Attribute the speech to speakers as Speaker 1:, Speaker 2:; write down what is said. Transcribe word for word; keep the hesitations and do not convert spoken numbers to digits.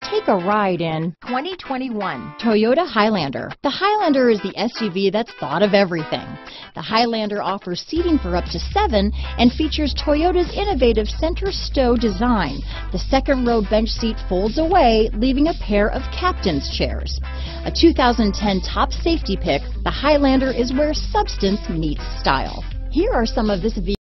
Speaker 1: Take a ride in twenty twenty-one Toyota Highlander. The Highlander is the S U V that's thought of everything. The Highlander offers seating for up to seven and features Toyota's innovative center stow design. The second row bench seat folds away, leaving a pair of captain's chairs. A two thousand ten top safety pick, the Highlander is where substance meets style. Here are some of this vehicle's